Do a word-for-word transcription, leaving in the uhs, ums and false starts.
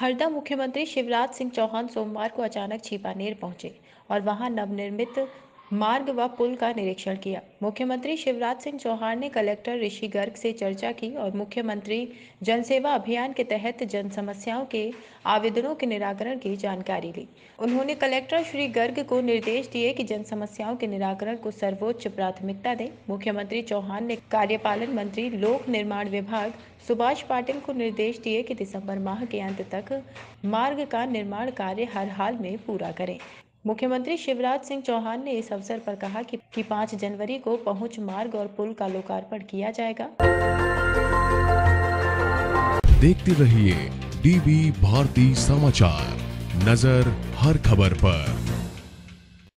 हरदा मुख्यमंत्री शिवराज सिंह चौहान सोमवार को अचानक छिपानेर पहुंचे और वहां नवनिर्मित मार्ग व पुल का निरीक्षण किया। मुख्यमंत्री शिवराज सिंह चौहान ने कलेक्टर ऋषि गर्ग से चर्चा की और मुख्यमंत्री जनसेवा अभियान के तहत जन समस्याओं के आवेदनों के निराकरण की जानकारी ली। उन्होंने कलेक्टर श्री गर्ग को निर्देश दिए कि जन समस्याओं के निराकरण को सर्वोच्च प्राथमिकता दें। मुख्यमंत्री चौहान ने कार्यपालन मंत्री लोक निर्माण विभाग सुभाष पाटिल को निर्देश दिए कि दिसंबर माह के अंत तक मार्ग का निर्माण कार्य हर हाल में पूरा करें। मुख्यमंत्री शिवराज सिंह चौहान ने इस अवसर पर कहा कि, कि पाँच जनवरी को पहुंच मार्ग और पुल का लोकार्पण किया जाएगा। देखते रहिए डीबी भारती समाचार, नजर हर खबर पर।